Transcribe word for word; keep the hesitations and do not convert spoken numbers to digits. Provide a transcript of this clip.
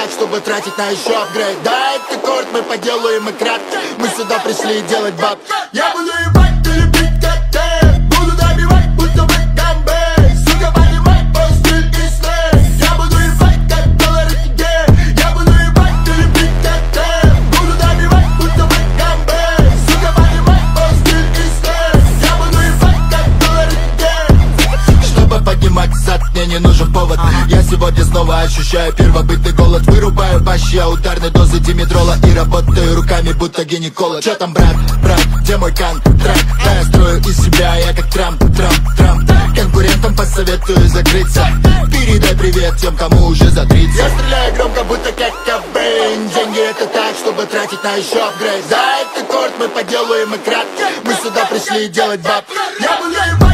чтобы тратить на еще апгрейд. Да, это корт, мы поделаем и кратко. Мы сюда пришли делать баб. Я буду ебать, ты любить коктейль. Буду добивать, будто бы камбей. Сука, понимай, мой стиль и слей. Я буду ебать, как доллары тебе. Я буду ебать, ты любить коктейль. Буду добивать, будто бы камбей. Сука, понимай, мой стиль и слей. Я буду ебать, как доллары тебе. Чтобы поднимать зад, мне не нужен повод. Я сегодня снова ощущаю первобытный голод. Вырубаю бащи, а ударной дозы димедрола. И работаю руками, будто гинеколог. Чё там, брат, брат, где мой контракт? Да, я строю из себя, я как Трамп, Трамп, Трамп. Конкурентам посоветую закрыться. Передай привет тем, кому уже за тридцать. Я стреляю громко, будто как Кобейн. Деньги это так, чтобы тратить на еще апгрейд. Да, это корт, мы поделаем и кратко. Мы сюда пришли делать баб. Я буду ебать.